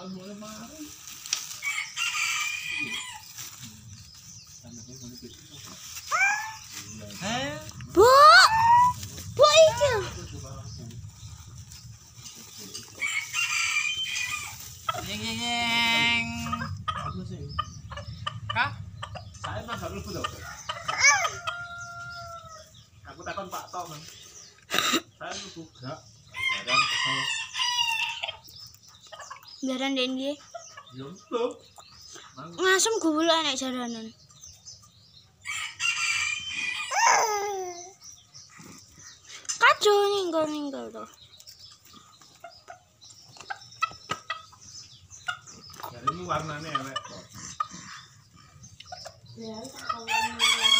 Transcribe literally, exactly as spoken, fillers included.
mulai marah. Bu, bu iki. Jeng jeng jeng. Kak, Saya mah gak lupa dong. Aku takon Pak Tok man. Saya lupa gak. Jaran kesel. Jaran dendi. Ya tuh. Ngasem gula nek jaranan. Kajo ninggal ninggal tuh. Jadi ini warnanya elek. Ya, tak kawan